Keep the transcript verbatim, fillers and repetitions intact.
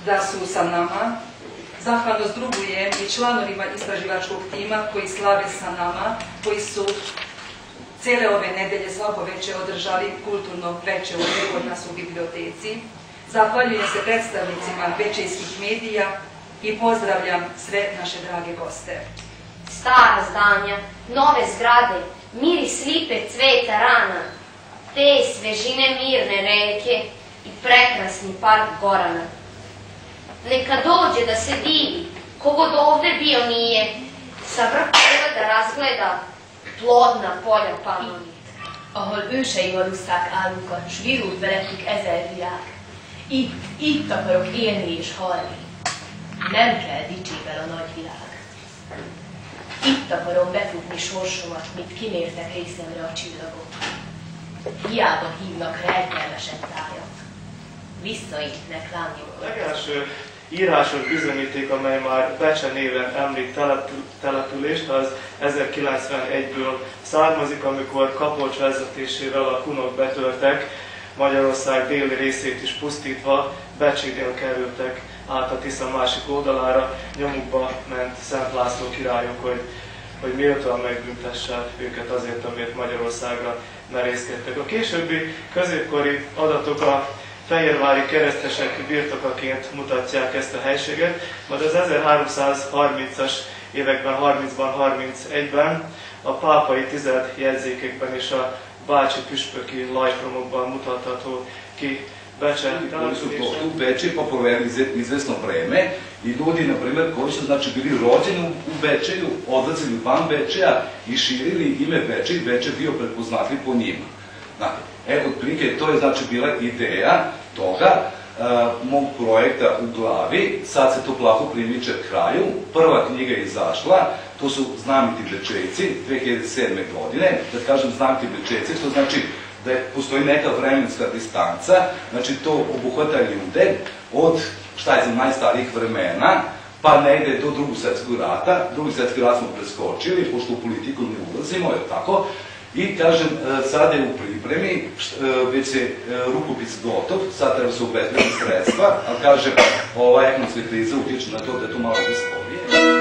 da su sa nama. Zahvalno zdrugujem i članovima istraživačkog tima koji slave sa nama, koji su cijele ove nedelje svako veče održali kulturno veče ovdje kod nas u biblioteci. Zahvaljujem se predstavnicima večejskih medija i pozdravljam sve naše drage goste. Stara zdanja, nove zgrade, miris lipe cveta rana, te svežine mirne reke i prekrasni park Gorana. Neka dođe da se divi, kogod ovde bio nije, sa vrha da razgleda plodna polja Panonit. Ahol őseim alusszák álmukat, s virult velettük ezer világ. Itt, itt akarok élni és halni. Nem kell dicsével a nagyvilág. Itt akarom befutni sorsomat, mint kimértek részemre a csillagok. Hiába hívnak rejtelmesebb tájat. Visszaintnek lángnyomok. Írásos bizonyíték, amely már Becse néven említ települést, az ezerkilencszázegyből származik, amikor Kapolcs vezetésével a kunok betörtek, Magyarország déli részét is pusztítva, Becsénél kerültek át a Tisza másik oldalára, nyomukba ment Szent László királyok, hogy, hogy méltóan megbüntesse őket azért, amit Magyarországra merészkedtek. A későbbi középkori adatok a fehérvári keresztesek birtokaként mutatják ezt a helységet, majd az ezerháromszázharmincas években, harmincban, harmincegyben a pápai tized jegyzékekben és a bácsi püspöki lajkromokban mutatható ki Becse. Oni su došli u Beče pa proveli izvesno vreme i ljudi, na primjer, koji su znači bili rođeni u Bečeju, odlazili van Bečeja i širili ime Beče i Beče bio prepoznatljiv po njima. Znate, evo, otprilike, to je znači bila ideja toga mog projekta u glavi, sad se to plako primiče kraju, prva knjiga je izašla, to su Znameniti Bečejci, dve hiljade sedme. godine, da kažem Znameniti Bečejci, što znači da postoji neka vremenska distanca, znači to obuhvata ljude od, šta je za najstarijih vremena, pa negde do drugog svjetskog rata, drugi svjetski rat smo preskočili, pošto u politiku ne ulazimo, je tako, i kažem, sad je u pripremi, već je rukopis gotov, sad treba se obezbediti sredstva, ali kažem, ova ekonomska kriza utječe na to da je to malo usporije.